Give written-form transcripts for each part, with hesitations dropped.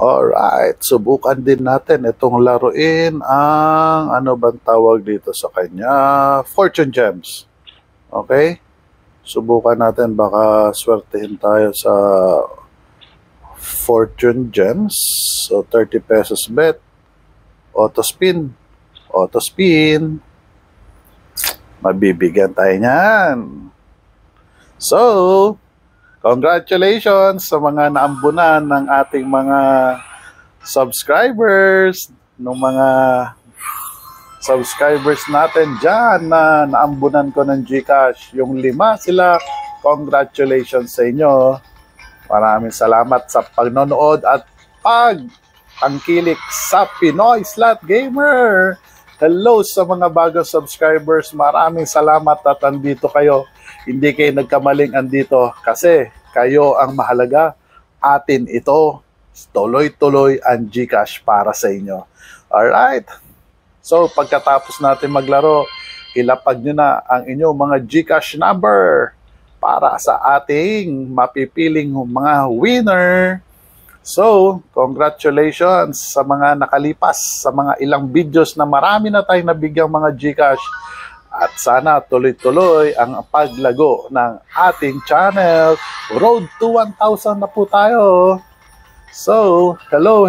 Alright, subukan din natin itong laruin ang ano bang tawag dito sa kanya? Fortune Gems. Okay? Subukan natin, baka swertehin tayo sa Fortune Gems. So 30 pesos bet. Auto spin. Auto spin. Mabibigyan tayo niyan. So, congratulations sa mga naambunan ng ating mga subscribers, ng mga subscribers natin dyan na naambunan ko ng GCash. Yung 5 sila, congratulations sa inyo. Maraming salamat sa pagnonood at pagtangkilik sa Pinoy Slot Gamer. Hello sa mga bagong subscribers. Maraming salamat at andito kayo. Hindi kayo nagkamaling andito kasi kayo ang mahalaga. Atin ito. Tuloy-tuloy ang GCash para sa inyo. Alright. So, pagkatapos natin maglaro, ilapag nyo na ang inyong mga GCash number para sa ating mapipiling mga winner. So, congratulations sa mga nakalipas, sa mga ilang videos na marami na tayong nabigyang mga GCash. At sana tuloy-tuloy ang paglago ng ating channel. Road to 1,000 na po tayo. So, hello.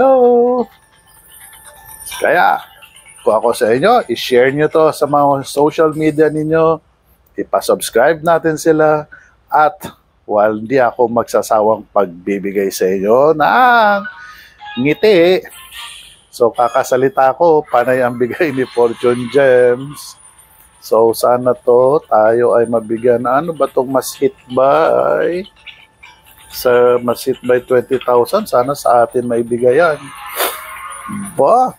Kaya, kung ako sa inyo, i-share nyo to sa mga social media ninyo. Ipa-subscribe natin sila. At while hindi ako magsasawang pagbibigay sa inyo ng ngiti, so kakasalita ko, panay ang bigay ni Fortune Gems. So, sana to tayo ay mabigyan. Ano ba itong mas hit by? Sa mas hit by 20,000. Sana sa atin maibigay yan. Ba?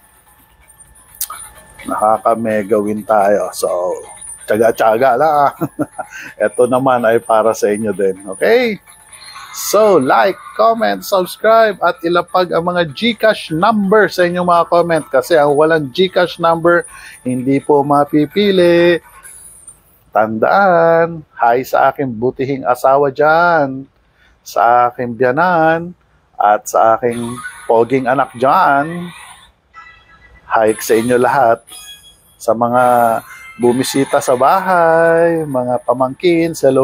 Nakaka-mega win tayo. So, tsaga-tsaga lang. Ito naman ay para sa inyo din. Okay? So, like, comment, subscribe, at ilapag ang mga GCash number sa inyong mga comment kasi ang walang GCash number, hindi po mapipili. Tandaan, hi sa aking butihing asawa dyan, sa aking biyanan, at sa aking poging anak dyan. Hi sa inyo lahat, sa mga bumisita sa bahay, mga pamangkin, hello.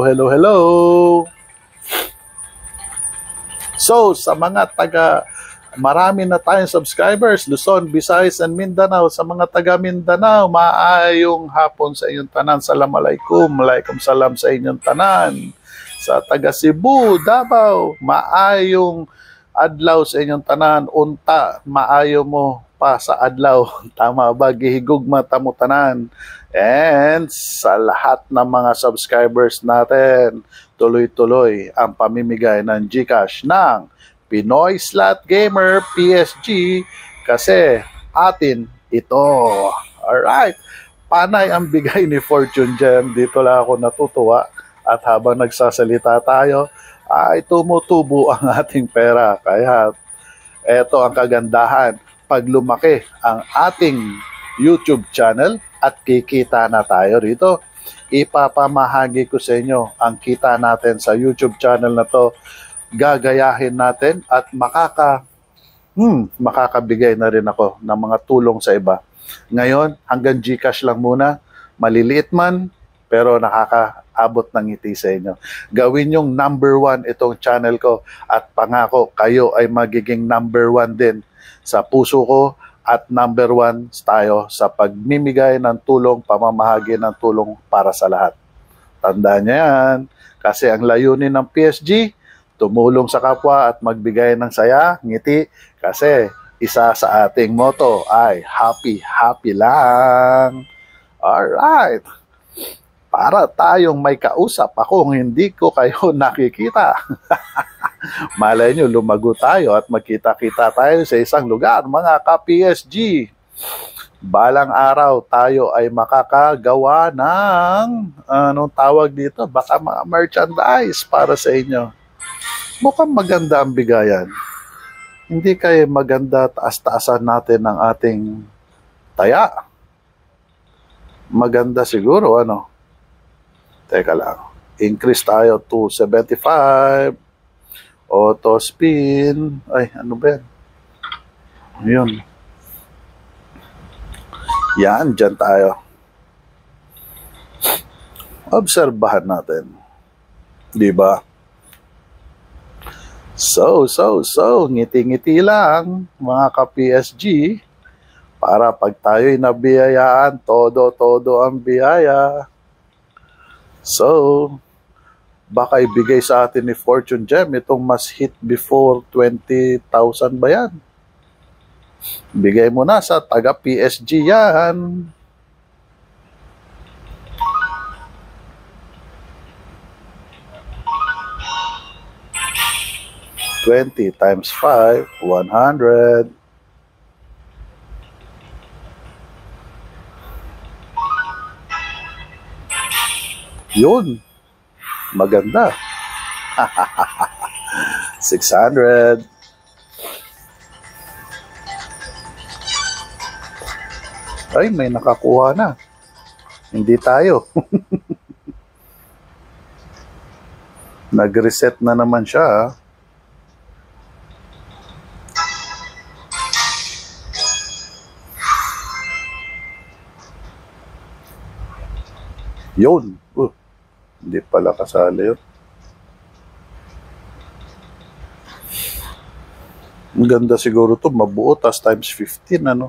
So, sa mga marami na tayong subscribers, Luzon, Visayas, and Mindanao. Sa mga taga Mindanao, maayong hapon sa inyong tanan. Assalamualaikum, alaikum salam sa inyong tanan. Sa taga Cebu, Davao, maayong adlaw sa inyong tanan. Unta, maayo mo pa sa adlaw. Tama ba? Gihigugma tamo tanan. And sa lahat ng mga subscribers natin, tuloy-tuloy ang pamimigay ng GCash ng Pinoy Slot Gamer PSG kasi atin ito. Alright. Panay ang bigay ni Fortune Gem. Dito lang ako natutuwa at habang nagsasalita tayo ay tumutubo ang ating pera. Kaya eto ang kagandahan. Pag lumaki ang ating YouTube channel at kikita na tayo rito, ipapamahagi ko sa inyo ang kita natin sa YouTube channel na to. Gagayahin natin at makakabigay na rin ako ng mga tulong sa iba. Ngayon, hanggang GCash lang muna. Maliliit man, pero nakakaabot ng ngiti sa inyo. Gawin yung number 1 itong channel ko at pangako kayo ay magiging number 1 din sa puso ko at number 1 tayo sa pagmimigay ng tulong, pamamahagi ng tulong para sa lahat. Tandaan niyo yan. Kasi ang layunin ng PSG, tumulong sa kapwa at magbigay ng saya, ngiti. Kasi isa sa ating motto ay happy lang. Alright. Para tayong may kausap akong hindi ko kayo nakikita. Malay nyo, lumago tayo at magkita-kita tayo sa isang lugar, mga ka-PSG. Balang araw tayo ay makakagawa ng, anong tawag dito, baka mga merchandise para sa inyo. Mukhang maganda ang bigayan. Hindi kayo maganda taas-taasan natin ng ating taya. Maganda siguro, ano? Teka lang. Increase tayo to 75. Auto spin. Ay, ano ba yan? Yun. Yan, dyan tayo. Obserbahan natin. Di ba? So, ngiti-ngiti lang, mga ka-PSG, para pag tayo'y nabiyayaan, todo ang biyaya. So, baka ibigay sa atin ni Fortune Gem itong mas hit before 20,000 ba yan? Bigay mo na sa taga-PSG yan. $20 times 5, 100. Yun. Maganda. 600. Ay, may nakakuha na. Hindi tayo. Nag-reset na naman siya. Yun. Hindi pala kasali yun. Ang ganda siguro to, mabuo, tas times 15, ano?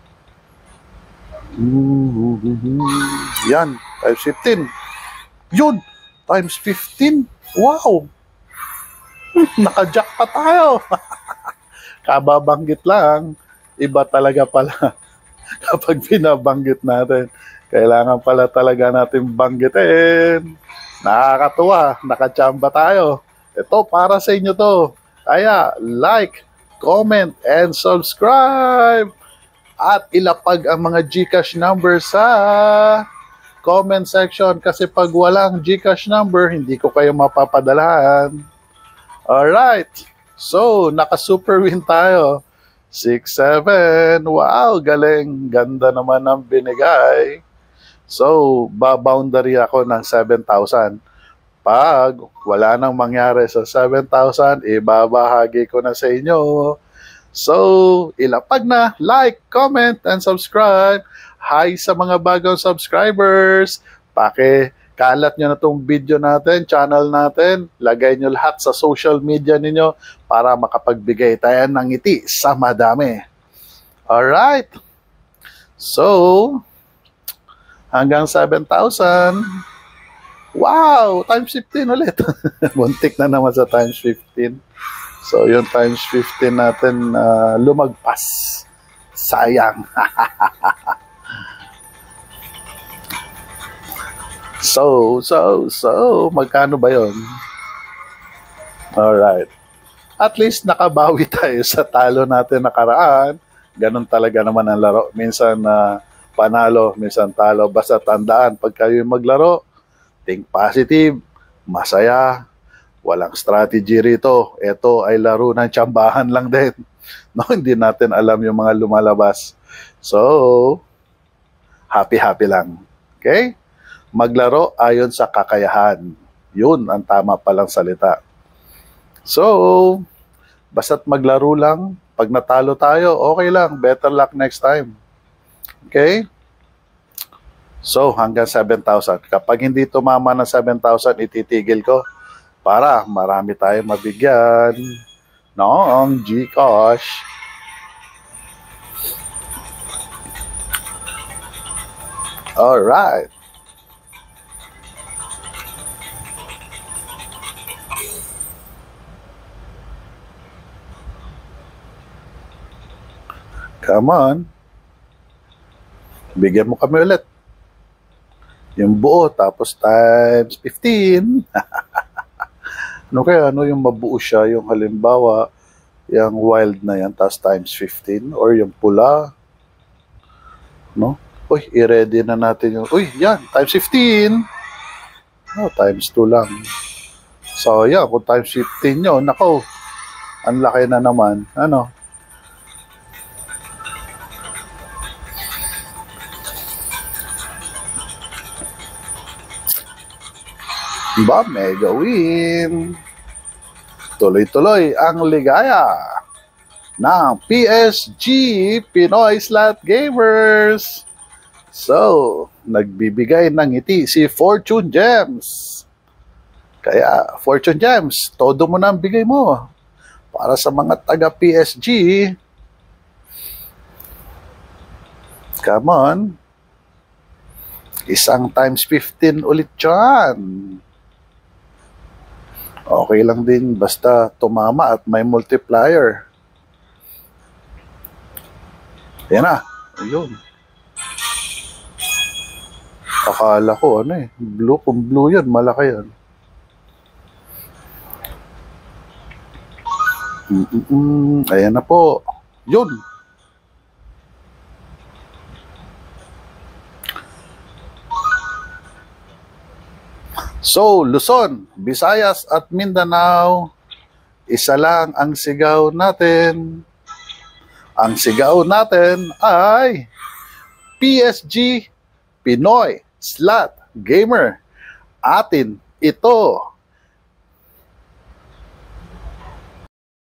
Yan, times 15. Yun, times 15. Wow! Naka-jack pa tayo. Kababanggit lang. Iba talaga pala kapag binabanggit natin. Kailangan pala talaga natin banggitin. Nakakatuwa, nakachamba tayo. Ito, para sa inyo to. Kaya, like, comment, and subscribe. At ilapag ang mga GCash number sa comment section. Kasi pag walang GCash number, hindi ko kayo mapapadalahan. Alright. So, naka-super win tayo. 6-7. Wow, galing. Ganda naman ang binigay. So, ba-boundary ako ng 7,000. Pag wala nang mangyari sa 7,000, ibabahagi ko na sa inyo. So, ilapag na, like, comment, and subscribe. Hi sa mga bagong subscribers. Pakikalat nyo na itong video natin, channel natin. Lagay nyo lahat sa social media ninyo para makapagbigay tayo ng ngiti sa madami. Alright. So, hanggang 7,000. Wow! Times 15 ulit. Muntik na naman sa times 15. So, yung times 15 natin lumagpas. Sayang. So, magkano ba yun? Alright. At least nakabawi tayo sa talo natin nakaraan. Ganun talaga naman ang laro. Minsan panalo, minsan talo. Basta tandaan, pag kayo maglaro, think positive, masaya, walang strategy rito. Ito ay laro ng tsambahan lang din. No, hindi natin alam yung mga lumalabas. So, happy-happy lang. Okay? Maglaro ayon sa kakayahan. Yun ang tama palang salita. So, basta't maglaro lang. Pag natalo tayo, okay lang. Better luck next time. Okay? So, hanggang 7,000. Kapag hindi tumama ng 7,000, ititigil ko para marami tayong mabigyan ng GCash. Alright. Come on. Bigyan mo kami ulit. Yung buo, tapos times 15. Ano kaya, yung mabuo siya, yung halimbawa, yung wild na yan, tapos times 15, or yung pula. No? Uy, i-ready na natin yung, uy, yan, times 15. No, times 2 lang. So, yan, kung times 15 nyo, nako, ang laki na naman. Ano? Diba? Mega win. Tuloy-tuloy ang ligaya. ng PSG Pinoy Slot Gamers. So, nagbibigay ng ngiti si Fortune Gems. Kaya, Fortune Gems, todo mo na ang bigay mo. Para sa mga taga PSG, come on. Isang times 15 ulit dyan. Okay lang din basta tumama at may multiplier. Yan na. Ayun. Akala ko blue. Kung blue yun, malaki yan. Ayan na po. Yun. So, Luzon, Visayas at Mindanao, isa lang ang sigaw natin. Ang sigaw natin ay PSG Pinoy Slot Gamer. Atin ito.